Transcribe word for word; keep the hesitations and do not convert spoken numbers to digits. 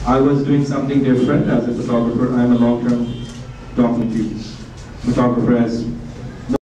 I was doing something different as a photographer. I'm a long-term documentary photographer, as